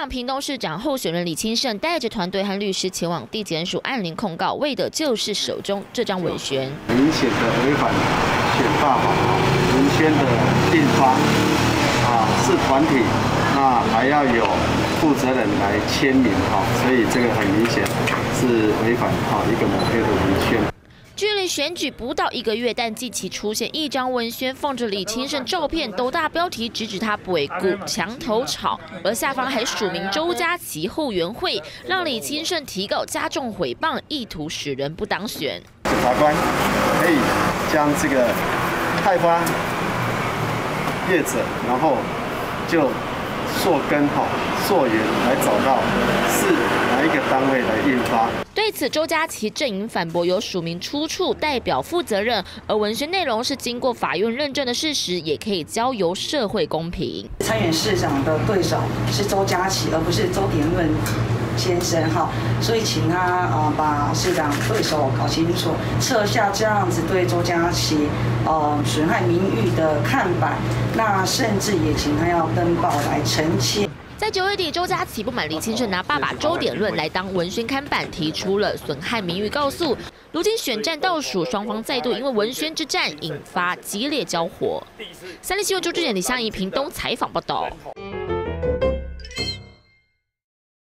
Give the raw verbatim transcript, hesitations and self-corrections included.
长屏东市长候选人李清胜带着团队和律师前往地检署按铃控告，为的就是手中这张文宣。 明显的违反选罢法，文宣的订方啊是团体，那还要有负责人来签名哈，所以这个很明显是违反哈一个抹黑的文宣。 距离选举不到一个月，但近期出现一张文宣，放着李清胜照片，斗大标题直指他不为顾、墙头草，而下方还署名周家琪后援会，让李清胜提告加重诽谤，意图使人不当选。 检察官可以将这个开发业者，然后就溯根哈、溯源来找到是哪一个单位来印发。 对此，周家琪阵营反驳有署名出处，代表负责任，而文宣内容是经过法院认证的事实，也可以交由社会公平。 参选市长的对手是周家琪，而不是周典论先生哈，所以请他啊、呃、把市长对手搞清楚，撤下这样子对周家琪呃损害名誉的看板，那甚至也请他要登报来澄清。 在九月底，周家琪不满李清胜拿爸爸周典论来当文宣看板，提出了损害名誉告诉。如今选战倒数，双方再度因为文宣之战引发激烈交火。三立新闻周志远、李香怡屏东采访报道。